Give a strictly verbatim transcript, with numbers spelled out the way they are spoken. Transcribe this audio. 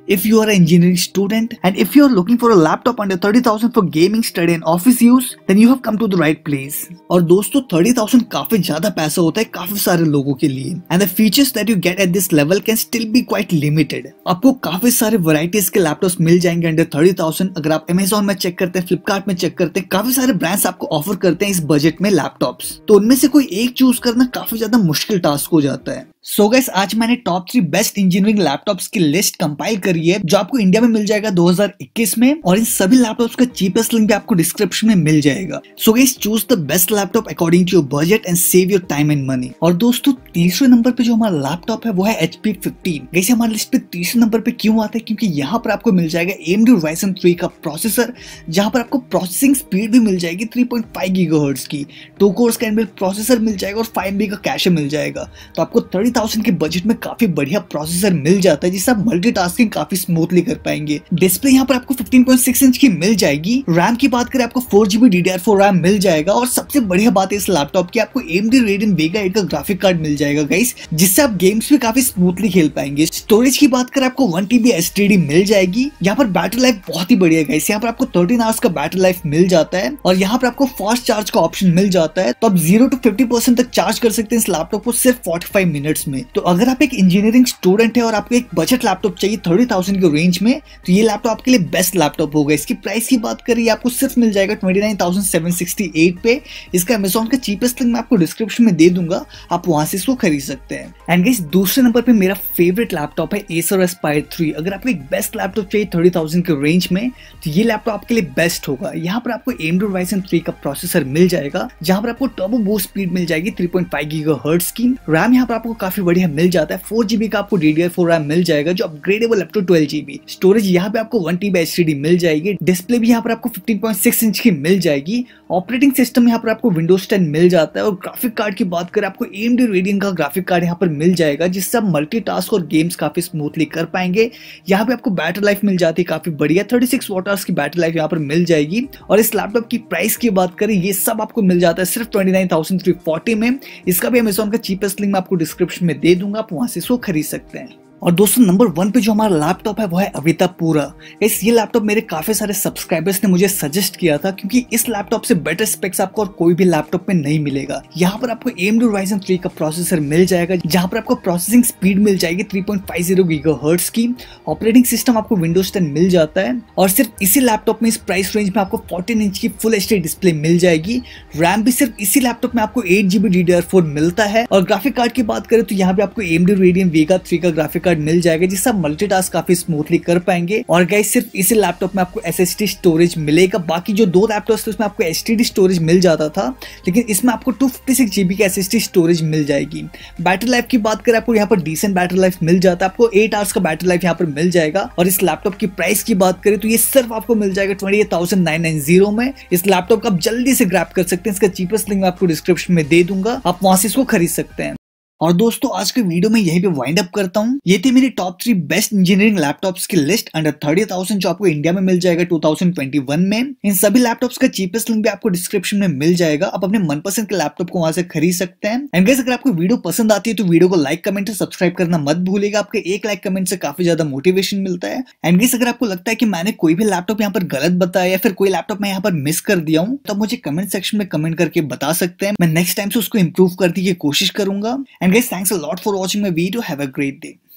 If you are an engineering student and if you are looking for a laptop under thirty thousand for gaming, study and office use, then you have come to the right place. और दोस्तों thirty thousand काफी ज्यादा पैसा होता है काफी सारे लोगों के लिए, and the features that you get at this level can still be quite limited. आपको काफी सारे varieties के लैपटॉप्स मिल जाएंगे अंडर thirty thousand. अगर आप Amazon में चेक करते हैं, फ्लिपकार्ट में चेक करते हैं, काफी सारे ब्रांड्स आपको ऑफर करते हैं इस बजट में लैपटॉप्स, तो उनमें से कोई एक चूज करना काफी ज्यादा मुश्किल टास्क हो जाता है. सो so गाइस, आज मैंने top three best engineering laptops की लिस्ट कंपाइल करी है जो आपको इंडिया में मिल जाएगा दो हज़ार इक्कीस में, और इन सभी लैपटॉप्स का चीपेस्ट लिंक भी आपको डिस्क्रिप्शन में मिल जाएगा. So guys, choose the best laptop according to your budget and save your time and money. और दोस्तों तीसरे नंबर पे जो हमारा लैपटॉप है वो है एच पी फिफ्टीन. गाइस, हमारी लिस्ट पे तीसरे नंबर पे क्यों आता है? क्योंकि यहाँ पर आपको मिल जाएगा A M D Ryzen three का प्रोसेसर, जहाँ पर आपको प्रोसेसिंग स्पीड भी मिल जाएगी थ्री पॉइंट फाइव गीगाहर्ट्ज की, टू कोर्स का इनबिल्ट प्रोसेसर मिल जाएगा और फाइव बी का कैशे मिल जाएगा. तो आपको थर्टी थाउजेंड के बजट में काफी बढ़िया प्रोसेसर मिल जाता है जिससे आप मल्टीटास्किंग काफी स्मूथली कर पाएंगे. डिस्प्ले यहाँ पर आपको फिफ्टीन पॉइंट सिक्स इंच की मिल जाएगी. रैम की बात करें आपको four GB D D R four RAM मिल जाएगा, और सबसे बढ़िया बात है इस लैपटॉप की आपको A M D Radeon Vega eight का ग्राफिक कार्ड मिल जाएगा गाइस, जिससे आप गेम्स भी काफी स्मूथली खेल पाएंगे. स्टोरेज की बात करें आपको one T B S T D मिल जाएगी. यहाँ पर बैटरी लाइफ बहुत ही बढ़िया गाइस, यहाँ पर आपको थर्टीन आवर्स का बैटरी लाइफ मिल जाता है, और यहाँ पर आपको फास्ट चार्ज का ऑप्शन मिल जाता है, तो आप जीरो टू फिफ्टी परसेंट तक चार्ज कर सकते हैं इस लैपटॉप को सिर्फ फोर्टी फाइव मिनट्स में. तो अगर आप एक इंजीनियरिंग स्टूडेंट है और आपको एक बजट लैपटॉप चाहिए थर्टी थाउजेंड के रेंज में, तो ये लैपटॉप आपके लिए बेस्ट लैपटॉप होगा. इसकी प्राइस की बात करें आपको सिर्फ मिल जाएगा twenty nine thousand seven sixty eight पे. इसका अमेज़न का चीपेस्ट लिंक मैं आपको डिस्क्रिप्शन में दे दूंगा, आप वहां से इसको खरीद सकते हैं. एंड गाइस, दूसरे नंबर पे मेरा फेवरेट लैपटॉप है Acer Aspire थ्री. अगर आपको एक बेस्ट लैपटॉप चाहिए थर्टी थाउजेंड के रेंज में, तो ये लैपटॉप आपके लिए बेस्ट होगा. यहाँ पर आपको A M D Ryzen three का प्रोसेसर मिल जाएगा, जहाँ पर आपको टर्बो बूस्ट स्पीड मिल जाएगी थ्री पॉइंट फाइव गीगाहर्ट्ज की. रैम यहाँ पर आपको काफी बढ़िया मिल जाता है, फोर जीबी का आपको D D R four RAM मिल जाएगा जो upgradeable up to twelve GB. Storage यहाँ पे आपको one T B H D D मिल जाएगी. डिस्प्ले भी यहाँ पर आपको फिफ्टीन पॉइंट सिक्स इंच की मिल जाएगी. ऑपरेटिंग सिस्टम यहाँ पर आपको विंडोज टेन मिल जाता है, और ग्राफिक कार्ड की बात करें आपको A M D Radeon का ग्राफिक कार्ड यहाँ पर मिल जाएगा, जिससे आप मल्टीटास्क और गेम्स काफी स्मूथली कर पाएंगे. यहाँ पे आपको बैटरी लाइफ मिल जाती है काफी बढ़िया, थर्टी सिक्स वॉट आवर्स की बैटरी लाइफ यहाँ पर मिल जाएगी. और इस लैपटॉप की प्राइस की बात करें, ये सब आपको मिल जाता है सिर्फ twenty nine thousand three forty में. इसका भी अमेज़न का चीपेस्ट लिंक मैं आपको डिस्क्रिप्शन में दे दूंगा, आप वहां से इसको खरीद सकते हैं. और दोस्तों नंबर वन पे जो हमारा लैपटॉप है वो है अविता पूरा. इस ये लैपटॉप मेरे काफी सारे सब्सक्राइबर्स ने मुझे सजेस्ट किया था, क्योंकि इस लैपटॉप से बेटर स्पेक्स आपको और कोई भी लैपटॉप में नहीं मिलेगा. यहाँ पर आपको A M D Ryzen three का प्रोसेसर मिल जाएगा, जहाँ पर आपको प्रोसेसिंग स्पीड मिल जाएगी three point five zero gigahertz की. ऑपरेटिंग सिस्टम आपको विंडोज टेन मिल जाता है, और सिर्फ इसी लैपटॉप में इस प्राइस रेंज में आपको फोर्टीन इंच की फुल एच डी डिस्प्ले मिल जाएगी. रैम भी सिर्फ इसी लैपटॉप में आपको eight GB D D R four मिलता है. और ग्राफिक कार्ड की बात करें तो यहाँ पे आपको A M D Radeon Vega three का ग्राफिक कार्ड मिल जाएगा, जिससे मल्टीटास्क काफी स्मूथली कर पाएंगे. और गाइस, सिर्फ इसी लैपटॉप में आपको एस एस डी स्टोरेज मिलेगा. बाकी जो दो लैपटॉप्स थे उसमें आपको एच डी डी स्टोरेज मिल जाता था, लेकिन इसमें आपको टू फिफ्टी सिक्स जीबी का एस एस डी स्टोरेज मिल जाएगी. बैटरी लाइफ की बात करें आपको यहाँ पर डिसेंट बैटरी लाइफ मिल जाता है, आपको एट आवर्स का बैटरी लाइफ यहाँ पर मिल जाएगा. और इस लैपटॉप की प्राइस की बात करें तो ये सिर्फ आपको मिल जाएगा twenty eight thousand nine nine zero में. इस लैपटॉप का आप जल्दी से ग्रैब कर सकते हैं, इसका चीपेस्ट लिंक मैं आपको डिस्क्रिप्शन में दे दूंगा, आप वहां से इसको खरीद सकते हैं. और दोस्तों आज के वीडियो में यही पे वाइंड अप करता हूँ. ये थी मेरी top three best engineering laptops की लिस्ट अंडर थर्टी थाउजेंड, जो आपको इंडिया में मिल जाएगा टू थाउजेंड ट्वेंटी वन में. इन सभी लैपटॉप्स का चीपेस्ट लिंक भी आपको डिस्क्रिप्शन में मिल जाएगा, आप अपने मनपसंद के लैपटॉप को वहां से खरीद सकते हैं. एंड गाइस, अगर आपको वीडियो पसंद आती है तो वीडियो को लाइक कमेंट और सब्सक्राइब करना मत भूलिएगा. आपके एक लाइक कमेंट से काफी ज्यादा मोटिवेशन मिलता है. एंड गाइस, अगर आपको लगता है कि मैंने कोई भी लैपटॉप यहाँ पर गलत बताया या फिर कोई लैपटॉप मैं यहाँ पर मिस कर दिया हूँ, तो मुझे कमेंट सेक्शन में कमेंट करके बता सकते हैं. मैं नेक्स्ट टाइम से उसको इंप्रूव करने की कोशिश करूंगा. And guys, thanks a lot for watching my video. Have a great day.